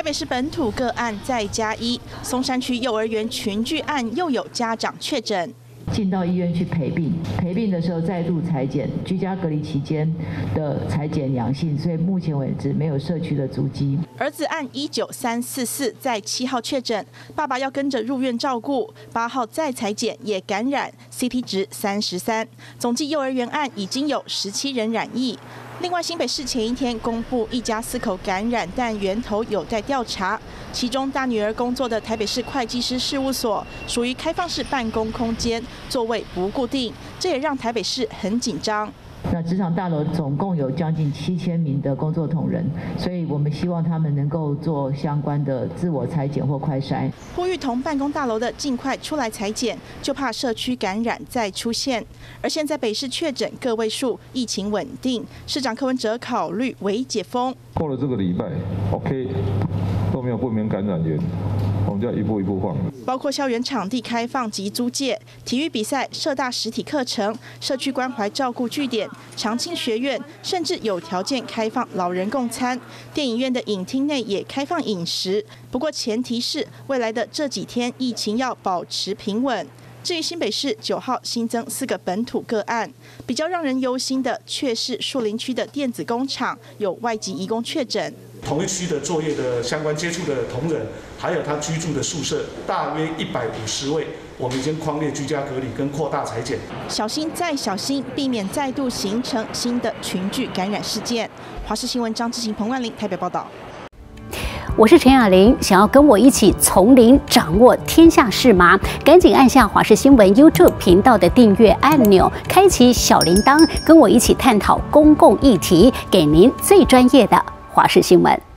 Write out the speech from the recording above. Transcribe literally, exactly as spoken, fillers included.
北市本土个案再加一，松山区幼儿园群聚案又有家长确诊。 进到医院去陪病，陪病的时候再度采检，居家隔离期间的采检阳性，所以目前为止没有社区的足迹。 儿子按一九三四四在七号确诊，爸爸要跟着入院照顾，八号再采检也感染 ，C T 值三十三，总计幼儿园案已经有十七人染疫。 另外，新北市前一天公布一家四口感染，但源头有待调查。其中，大女儿工作的台北市会计师事务所属于开放式办公空间，座位不固定，这也让台北市很紧张。 那职场大楼总共有将近七千名的工作同仁，所以我们希望他们能够做相关的自我采检或快筛。 呼吁同办公大楼的尽快出来采检，就怕社区感染再出现。而现在北市确诊个位数，疫情稳定，市长柯文哲考虑微解封。 过了这个礼拜 ，OK， 都没有不明感染源。 我们就要一步一步放， 包括校园场地开放及租借、体育比赛、社大实体课程、社区关怀照顾据点、长青学院，甚至有条件开放老人共餐。电影院的影厅内也开放饮食，不过前提是未来的这几天疫情要保持平稳。 至于新北市九号新增四个本土个案，比较让人忧心的却是树林区的电子工厂有外籍移工确诊。 同一区的作业的相关接触的同仁，还有他居住的宿舍，大约一百五十位，我们已经匡列居家隔离跟扩大采检。 小心再小心，避免再度形成新的群聚感染事件。华视新闻张志行、彭万玲台北报道。 我是陈雅玲，想要跟我一起从零掌握天下事吗？赶紧按下华视新闻 YouTube 频道的订阅按钮，开启小铃铛，跟我一起探讨公共议题，给您最专业的华视新闻。